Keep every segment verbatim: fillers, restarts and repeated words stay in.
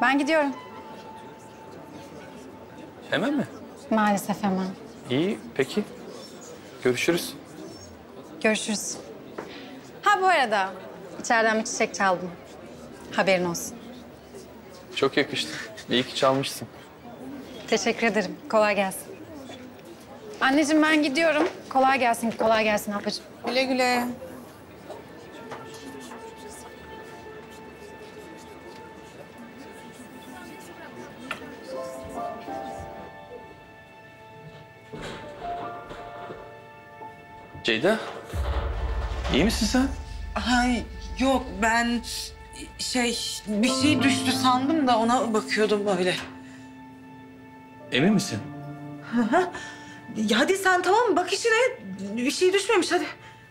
Ben gidiyorum. Hemen mi? Maalesef hemen. İyi, peki. Görüşürüz. Görüşürüz. Ha bu arada içeriden bir çiçek çaldım. Haberin olsun. Çok yakıştı. İyi ki çalmışsın. Teşekkür ederim. Kolay gelsin. Anneciğim ben gidiyorum. Kolay gelsin, kolay gelsin ablacığım. Güle güle. Ceyda, iyi misin sen? Ay yok ben şey bir şey düştü sandım da ona bakıyordum böyle. Emin misin? Ya hadi sen tamam mı? Bak işine bir şey düşmemiş hadi.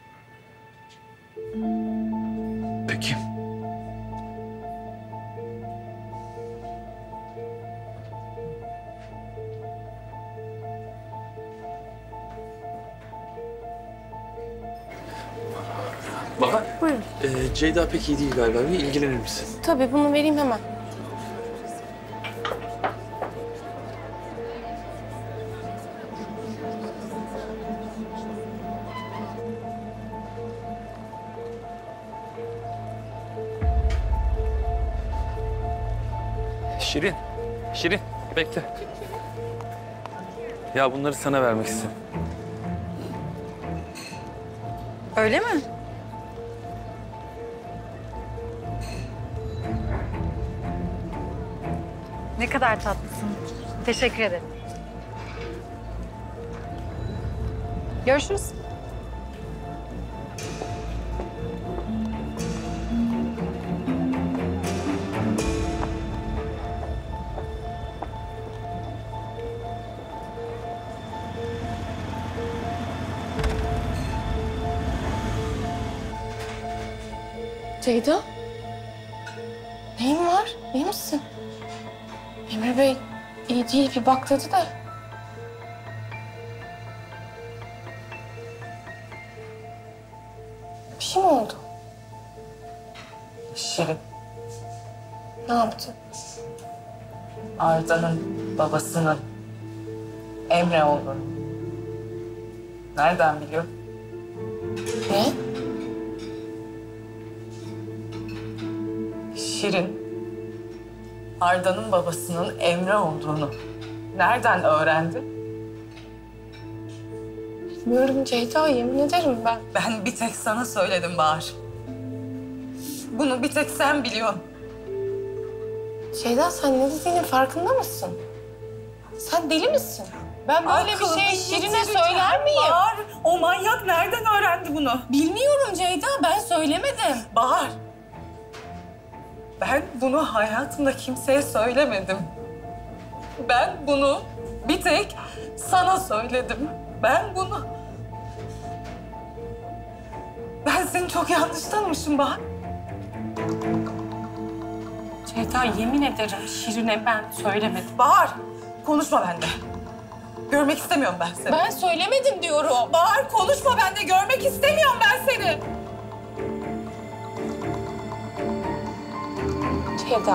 Peki. Bahar. Buyurun. Ee, Ceyda pek iyi değil galiba. Bir ilgilenir misin? Tabii bunu vereyim hemen. Şirin. Şirin, bekle. Ya bunları sana vermek istedim. Öyle mi? Ne kadar tatlısın. Teşekkür ederim. Görüşürüz. Ceyda. Neyin var? İyi misin? Emre Bey iyi değil bir bak dedi de. Bir şey mi oldu? Şirin, Ne yaptı? Arda'nın babasının Emre olduğunu nereden biliyor? Ne? Şirin, Arda'nın babasının Emre olduğunu nereden öğrendi? Bilmiyorum Ceyda, yemin ederim ben. Ben bir tek sana söyledim Bahar. Bunu bir tek sen biliyorsun. Ceyda sen ne dediğinin farkında mısın? Sen deli misin? Ben böyle bir şey Şirin'e söyler miyim? Bahar, o manyak nereden öğrendi bunu? Bilmiyorum Ceyda, ben söylemedim. Bahar, ben bunu hayatımda kimseye söylemedim. Ben bunu bir tek sana söyledim. Ben bunu... Ben seni çok yanlış tanımışım Bahar. Ceyda yemin ederim Şirin'e ben söylemedim. Bahar, konuşma bende. Görmek istemiyorum ben seni. Ben söylemedim diyorum. Bahar, konuşma bende. Görmek istemiyorum ben seni. Ceyda.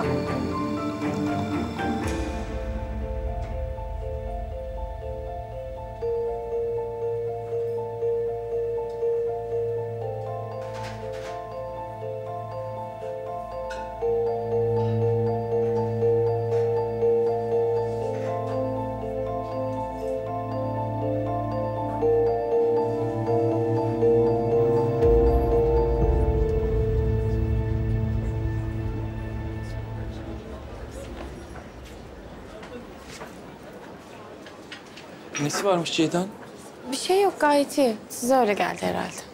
Nesi varmış Ceyda'nın? Bir şey yok gayet iyi. Size öyle geldi herhalde.